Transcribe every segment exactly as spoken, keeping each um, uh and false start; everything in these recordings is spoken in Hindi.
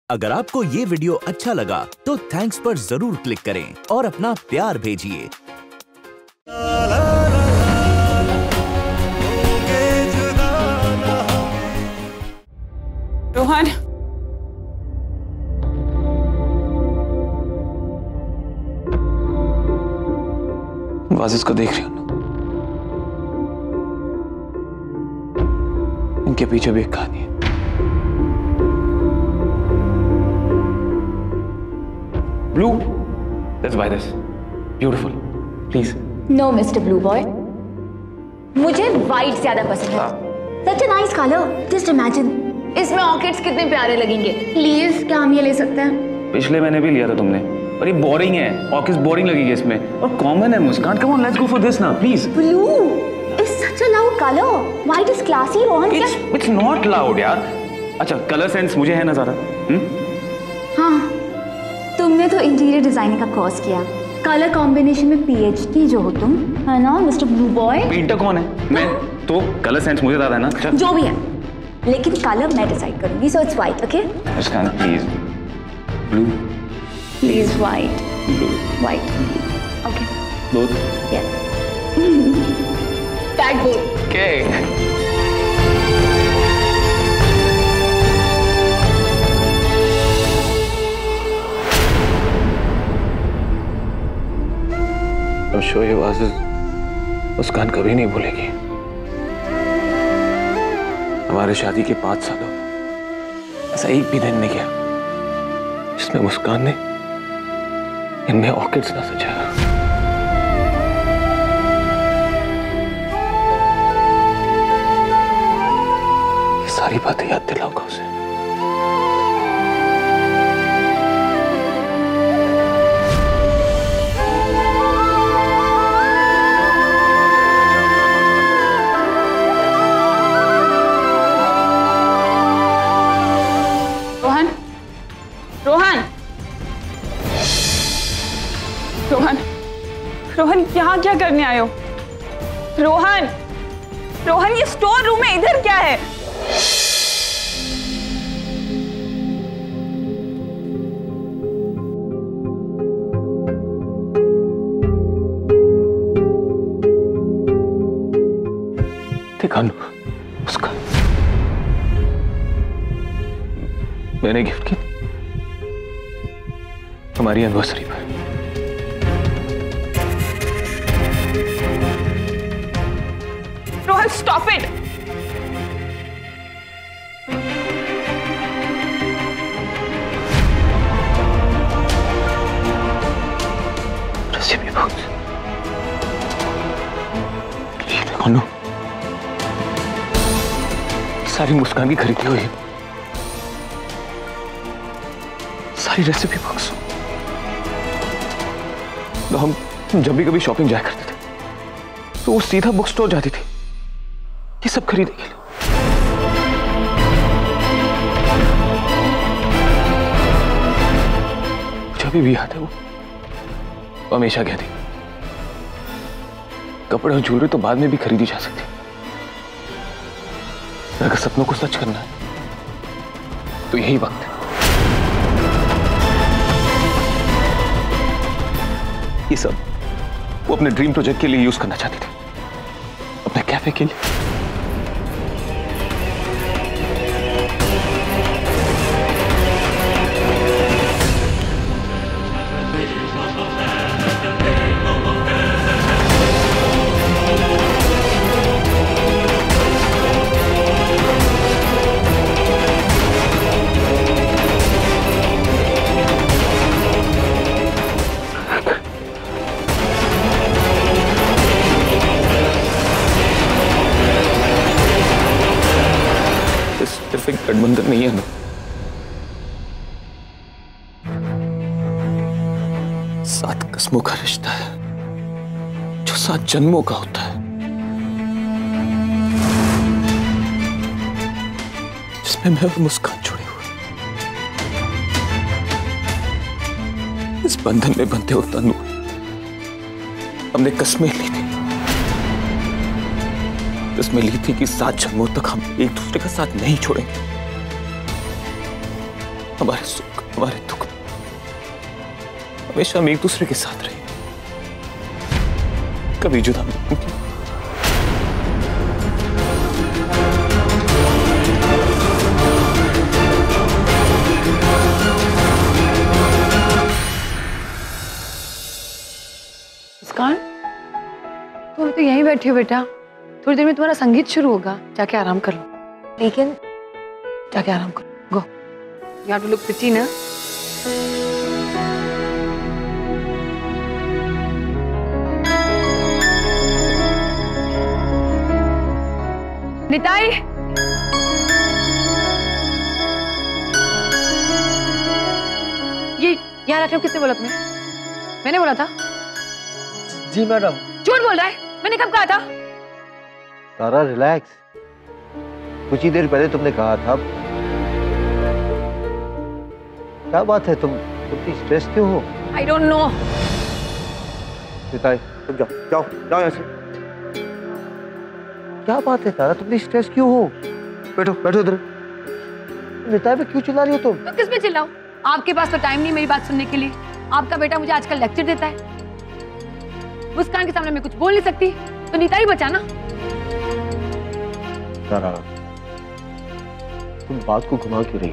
अगर आपको ये वीडियो अच्छा लगा तो थैंक्स पर जरूर क्लिक करें और अपना प्यार भेजिए। रोहन, वाजिज को देख रही हूँ, इनके पीछे भी एक कहानी है। Blue, let's buy this. Beautiful, please. No, Mister Blue Boy. मुझे white ज्यादा पसंद है। Such a nice color. Just imagine. इसमें ऑर्किड्स कितने प्यारे लगेंगे। Please, क्या हम ये ले सकते हैं? पिछले महीने भी लिया था तुमने, पर ये बोरिंग है। ऑर्किड्स बोरिंग लगेगी इसमें, और कॉमन है मुस्कान। Come on, let's go for this now, please. Blue is such a loud color. White is classy, Rohan. It's it's not loud यार। अच्छा, कलर सेंस मुझे है ना ज़्यादा। हाँ, तुमने तो इंटीरियर डिजाइनिंग का कोर्स किया, कलर कॉम्बिनेशन में पीएचडी जो हो तुम, है ना मिस्टर ब्लू बॉय? पीटर कौन है? मैं तो कलर सेंस मुझे ज्यादा है ना। चल। जो भी है, लेकिन कलर मैं डिसाइड करूंगी, so it's white, okay? Muskan please, blue please, white blue white, okay? Both? Yes. Tag both. Okay. I'm sure ये वाजिज़ मुस्कान कभी नहीं भूलेगी। हमारे शादी के पांच सालों में ऐसा एक भी दिन नहीं गया जिसमें मुस्कान ने इनमें ऑर्किड्स ना सजाया। ये सारी बातें याद दिलाऊंगा उसे। रोहन, रोहन, रोहन, यहाँ क्या करने आए हो? रोहन, रोहन, ये स्टोर रूम है, इधर क्या है? देखा उसका मैंने गिफ्ट की हमारी एनिवर्सरी पर। Rohan, stop it. Recipe box, ये देखो नो, सारी मुस्कान की खरीदी हुई सारी रेसिपी बॉक्स। तो हम जब भी कभी शॉपिंग जाया करते थे तो वो सीधा बुक स्टोर जाती थी ये सब खरीदने के लिए। जब भी याद है वो हमेशा कहती कपड़े और ज्वेलरी तो बाद में भी खरीदी जा सकती, अगर सपनों को सच करना है तो यही वक्त है। ये सब वो अपने ड्रीम प्रोजेक्ट के लिए यूज करना चाहती थी, अपने कैफे के लिए। गठबंधन नहीं है ना, सात कस्मों का रिश्ता है जो सात जन्मों का होता है, जिसमें मैं और मुस्कान जुड़े हुए। इस बंधन में बंधे हो तनु हमने कस्में ली थी, इसमें ली थी कि सात जन्मों तक हम एक दूसरे का साथ नहीं छोड़ेंगे। हमारे सुख, हमारे दुख हमेशा हम एक दूसरे के साथ रहे, कभी जुदा नहीं। मुस्कान, तुम तो यहीं बैठी हो बेटा, थोड़ी देर में तुम्हारा संगीत शुरू होगा, जाके आराम कर लो। लेकिन जाके आराम करो, गो। You have to look pretty ना। निताई, ये यहाँ रखने को किसने बोला तुम्हें? मैंने बोला था। जी मैडम। झूठ बोल रहा है, मैंने कब कहा था? तारा रिलैक्स, कुछ ही देर पहले तुमने कहा था। क्या बात है, तुम इतनी स्ट्रेस क्यों हो? I don't know। निताई तुम जाओ जाओ जाओ यहाँ से। क्या बात है तारा, तुम इतनी स्ट्रेस क्यों हो? बैठो बैठो इधर। निताई पे क्यों चिल्ला रही हो तुम? तो किस पे चिल्लाऊं? आपके पास तो टाइम नहीं मेरी बात सुनने के लिए। आपका बेटा मुझे आजकल लेक्चर देता है। मुस्कान के सामने मैं कुछ बोल नहीं सकती, तो नीता ही बचा ना। तारा, तुम बात को घुमा क्यों रही?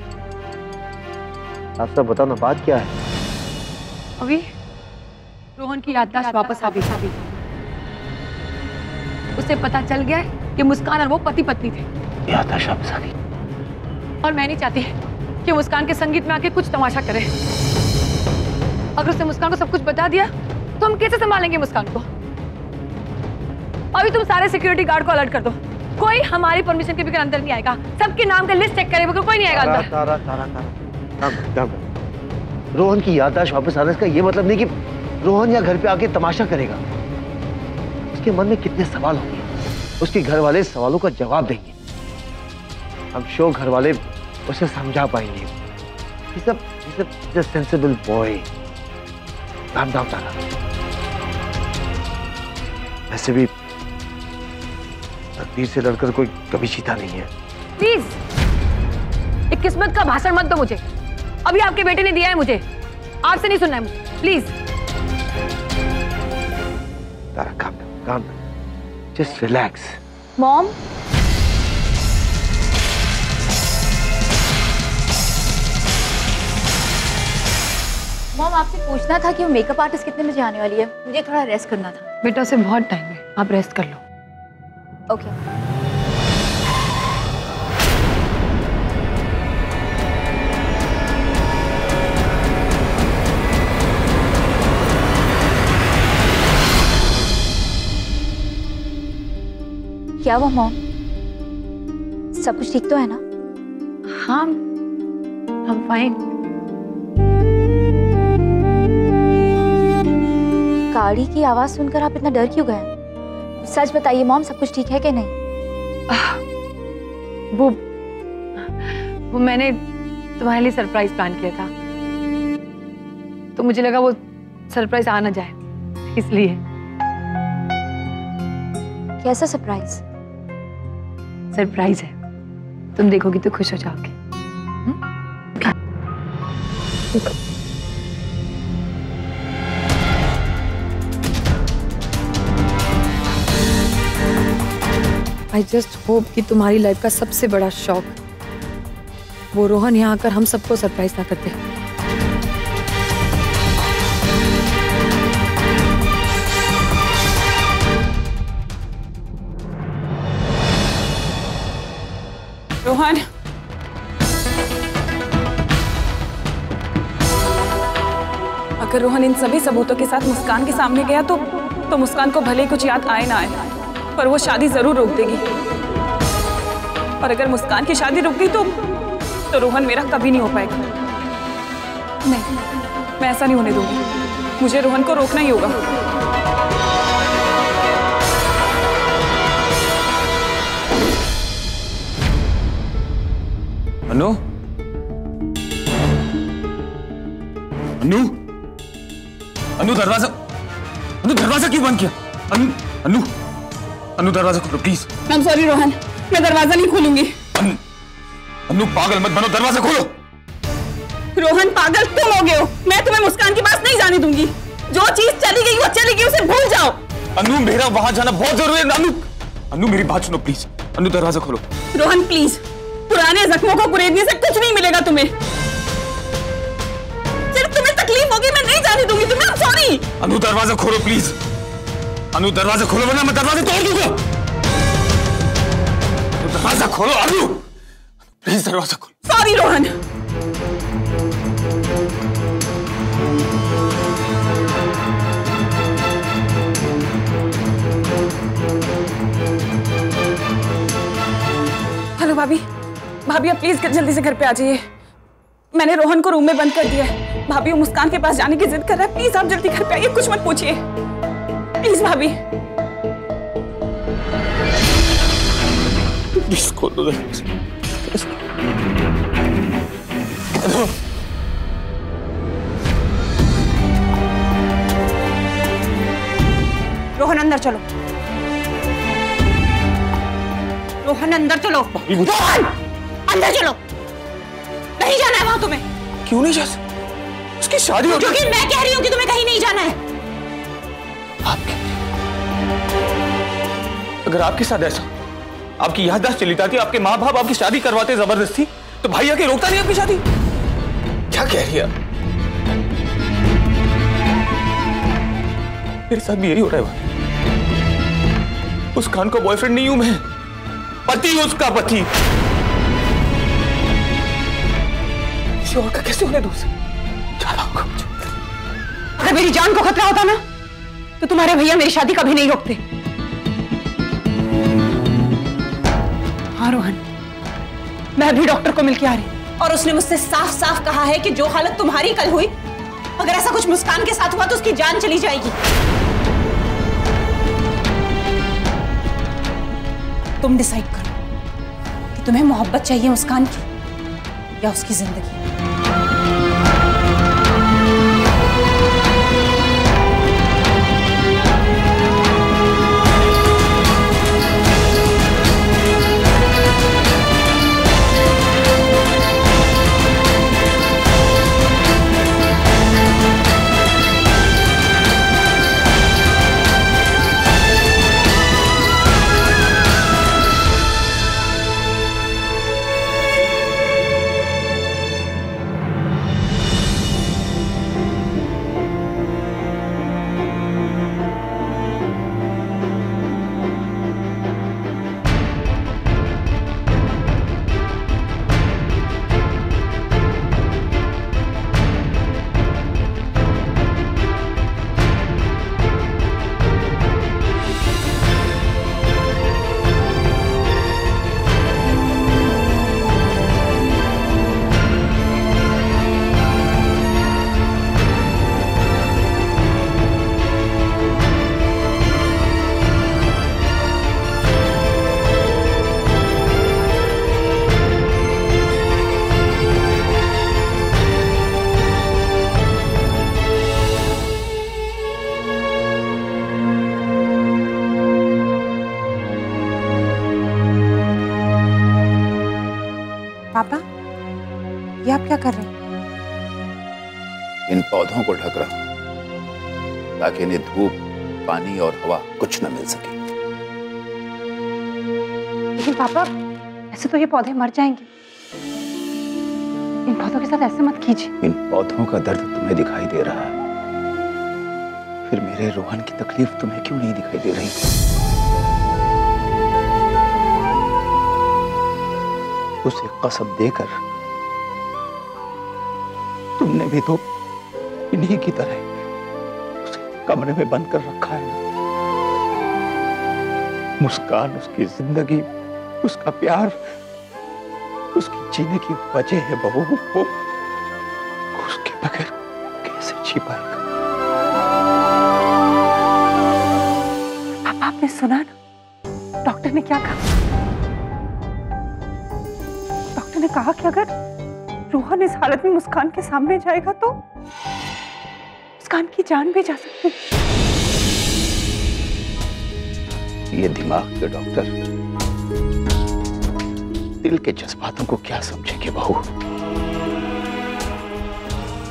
आप सब बताओ ना, बात क्या है? अभी रोहन की याददाश्त वापस आ गई। उसे पता चल गया कि मुस्कान और वो पति पत्नी थे। याददाश्त वापस आ गई। और मैं नहीं चाहती कि मुस्कान के संगीत में आके कुछ तमाशा करे। अगर उसने मुस्कान को सब कुछ बता दिया तो हम कैसे संभालेंगे मुस्कान को? अभी तुम सारे सिक्योरिटी गार्ड को अलर्ट कर दो, कोई हमारी परमिशन के बगैर अंदर नहीं आएगा। सबके नाम का लिस्ट चेक करे बगैर कोई नहीं आएगा अंदर। तारा तारा तारा तारा, रोहन की याददाश्त वापस आने का ये मतलब नहीं कि रोहन या घर पे आके तमाशा करेगा। उसके मन में कितने सवाल होंगे, उसके घर वाले सवालों का जवाब देंगे। हम शो घर वाले उसे समझा पाएंगे। He's a, he's a, he's a sensible boy. Calm down, तारा। वैसे भी तकदीर से लड़कर कोई कभी जीता नहीं है। प्लीज एक किस्मत का भाषण मत दो मुझे। अभी आपके बेटे ने दिया है मुझे, आपसे नहीं सुनना है मुझे, please. Tara calm down, calm down. Just relax. Mom, mom आपसे पूछना था कि वो मेकअप आर्टिस्ट कितने बजे आने वाली है? मुझे थोड़ा रेस्ट करना था। बेटा उसे बहुत टाइम है, आप रेस्ट कर लो। ओके। क्या हुआ मॉम? सब कुछ ठीक तो है ना? हाँ, हम फाइन। गाड़ी की आवाज सुनकर आप इतना डर क्यों गए? सच बताइए मॉम, सब कुछ ठीक है कि नहीं? वो वो मैंने तुम्हारे लिए सरप्राइज प्लान किया था, तो मुझे लगा वो सरप्राइज आ ना जाए, इसलिए। कैसा सरप्राइज? सरप्राइज है, तुम देखोगी तो खुश हो जाओगे। आई जस्ट होप कि तुम्हारी लाइफ का सबसे बड़ा शौक वो रोहन यहाँ आकर हम सबको सरप्राइज ना करते। रोहन, अगर रोहन इन सभी सबूतों के साथ मुस्कान के सामने गया तो तो मुस्कान को भले ही कुछ याद आए ना आए, पर वो शादी जरूर रोक देगी। और अगर मुस्कान की शादी रुक गई तो तो रोहन मेरा कभी नहीं हो पाएगा। नहीं, मैं ऐसा नहीं होने दूंगी। मुझे रोहन को रोकना ही होगा। अनु, अनु, अनु दरवाजा, अनु दरवाजा क्यों बंद किया? अनु, अनु, अनु दरवाजा खोलो please. I am sorry Rohan, मैं दरवाजा नहीं खोलूंगी। अनु, अनु पागल मत बनो, दरवाजा खोलो। रोहन पागल तुम हो गए हो। मैं तुम्हें मुस्कान के पास नहीं जाने दूंगी। जो चीज चली गई वो चली गई, उसे भूल जाओ। अनु मेरा वहां जाना बहुत जरूरी है। अनु अनु मेरी बात सुनो प्लीज। अनु दरवाजा खोलो। रोहन प्लीज, पुराने जख्मों को कुरेदने से कुछ नहीं मिलेगा तुम्हें। सिर्फ तुम्हें तकलीफ होगी, मैं नहीं जाने दूंगी तुम्हें। I'm sorry। अनु दरवाजा खोलो प्लीज। अनु दरवाजा खोलो वरना मैं दरवाजा तोड़ दूंगा। दरवाजा खोलो अनु, प्लीज दरवाजा खोलो। सॉरी रोहन। हेलो भाभी। भाभी आप प्लीज जल्दी से घर पे आ जाइए। मैंने रोहन को रूम में बंद कर दिया है। भाभी वो मुस्कान के पास जाने की जिद कर रहा है। प्लीज आप जल्दी घर पे आइए, कुछ मत पूछिए प्लीज भाभी। प्लीज खोल दो दरवाजा। रोहन अंदर चलो। रोहन अंदर चलो। रोहन अंदर चलो। नहीं जाना है वहां तुम्हें। क्यों नहीं जा सकती? उसकी शादी हो क्योंकि मैं कह रही हूँ कि तुम्हें कहीं नहीं जाना है। आप अगर आपके साथ ऐसा, आपकी याददाश्त चली जाती, आपके माँ बाप आपकी शादी करवाते जबरदस्ती, तो भाई आके रोकता नहीं आपकी शादी। क्या कह रही है? मेरे साथ भी यही हो रहा है। उस खान का बॉयफ्रेंड नहीं हूं मैं, पति उसका पति। किसी और का कैसे होने दूँ? जाना होगा मुझे। अगर मेरी जान को खतरा होता ना तो तुम्हारे भैया मेरी शादी कभी नहीं रोकते। हाँ रोहन, मैं अभी डॉक्टर को मिलके आ रही और उसने मुझसे साफ साफ कहा है कि जो हालत तुम्हारी कल हुई, अगर ऐसा कुछ मुस्कान के साथ हुआ तो उसकी जान चली जाएगी। तुम डिसाइड करो कि तुम्हें मोहब्बत चाहिए मुस्कान की या उसकी जिंदगी। पापा, ये आप क्या कर रहे हैं? इन पौधों को ढक रहा हूं ताकि इन्हें धूप, पानी और हवा कुछ न मिल सके। लेकिन पापा, ऐसे तो ये पौधे मर जाएंगे। इन पौधों के साथ ऐसे मत कीजिए। इन पौधों का दर्द तुम्हें दिखाई दे रहा है, फिर मेरे रोहन की तकलीफ तुम्हें क्यों नहीं दिखाई दे रही? उसे कसम देकर तुमने भी तो इन्हीं की तरह उसे कमरे में बंद कर रखा है। मुस्कान उसकी जिंदगी, उसका प्यार, उसकी जीने की वजह है बहू। वो उसके बगैर कैसे जी पाएगा? पापा, आपने सुना ना डॉक्टर ने क्या कहा? डॉक्टर ने कहा कि अगर रोहन इस हालत में मुस्कान के सामने जाएगा तो मुस्कान की जान भी जा सकती है। ये दिमाग के डॉक्टर दिल के जज्बातों को क्या समझेंगे बहू?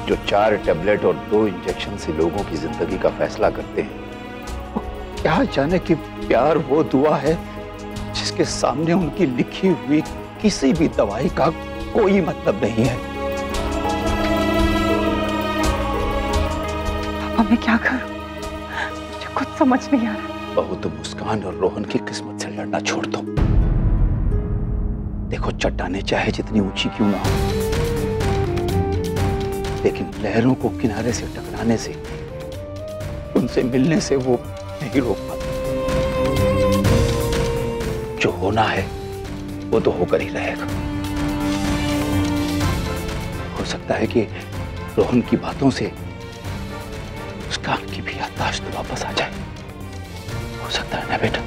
जो चार टेबलेट और दो इंजेक्शन से लोगों की जिंदगी का फैसला करते हैं, वो क्या जाने कि प्यार वो दुआ है जिसके सामने उनकी लिखी हुई किसी भी दवाई का कोई मतलब नहीं है। पापा मैं क्या करूं? मुझे कुछ समझ नहीं आ रहा। बहू तो मुस्कान और रोहन की किस्मत से लड़ना छोड़ दो। देखो चट्टाने चाहे जितनी ऊंची क्यों ना हो, लेकिन लहरों को किनारे से टकराने से, उनसे मिलने से वो नहीं रोक पाते। जो होना है वो तो होकर ही रहेगा। हो सकता है कि रोहन की बातों से मुस्कान की भी याददाश्त वापस आ जाए। हो सकता है ना बेटा?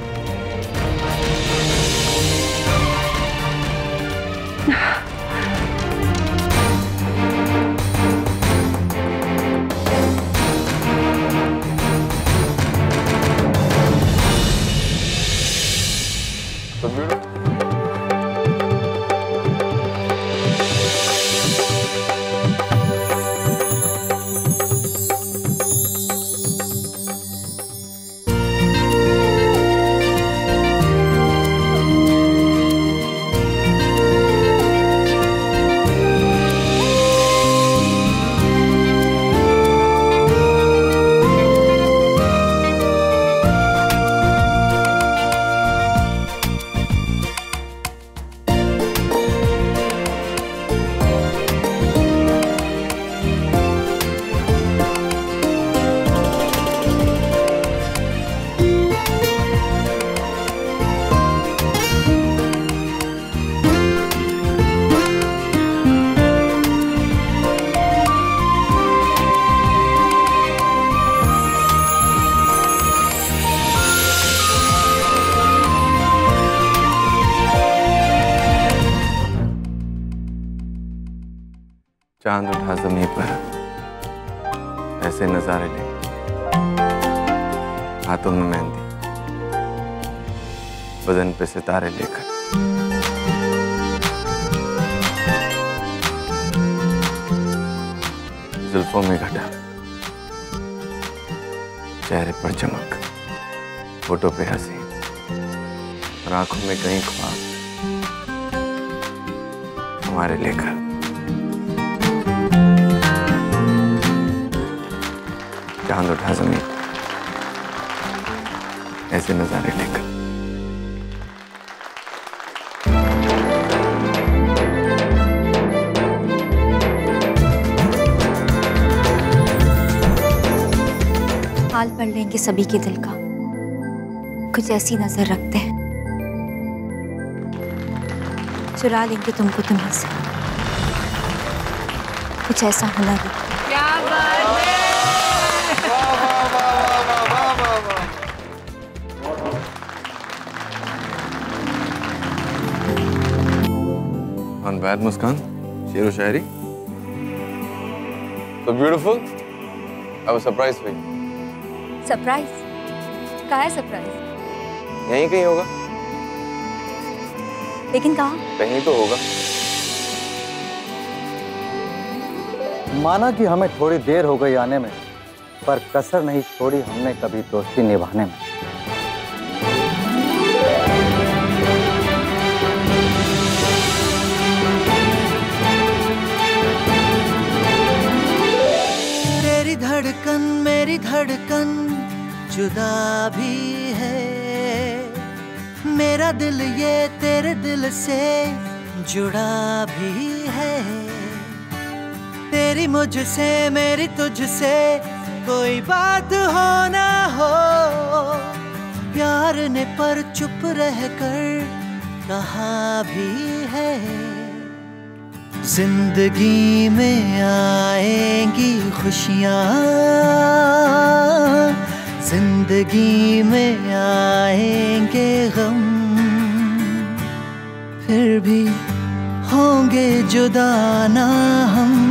चांद उठा ज़मीं पर ऐसे नजारे ले, हाथों में मेहंदी, बदन पे सितारे लेकर, जुल्फों में घटा, चेहरे पर चमक, होठों पे हंसी और आंखों में कहीं ख्वाब हमारे लेकर। चांद उठा ज़मीं ऐसे नजारे लेकर। हाल पढ़ लेंगे सभी के दिल का, कुछ ऐसी नजर रखते हैं, चुरा लेंगे तुमको तुम्हें से, कुछ ऐसा होना भी। क्या बात है। On bad मुस्कान, शेर व शायरी। So beautiful. I was surprised for you. Surprise? कहाँ है सरप्राइज? यहीं कहीं होगा। लेकिन कहाँ? कहीं तो होगा। माना कि हमें थोड़ी देर हो गई आने में, पर कसर नहीं छोड़ी हमने कभी दोस्ती निभाने में। तेरी धड़कन मेरी धड़कन जुदा भी है, मेरा दिल ये तेरे दिल से जुड़ा भी है। तेरी मुझसे मेरी तुझसे कोई बात हो ना हो, प्यार ने पर चुप रह कर कहा भी है। जिंदगी में आएंगी खुशियाँ, जिंदगी में आएंगे गम, फिर भी होंगे जुदा ना हम।